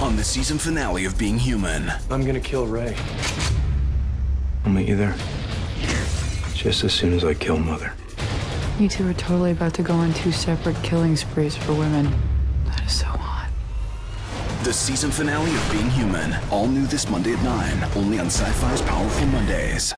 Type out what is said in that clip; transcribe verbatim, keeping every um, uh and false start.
on the season finale of Being Human. I'm gonna kill Ray. I'll meet you there. Just as soon as I kill Mother. You two are totally about to go on two separate killing sprees for women. That is so hot. The season finale of Being Human. All new this Monday at nine, only on Sci-Fi's Powerful Mondays.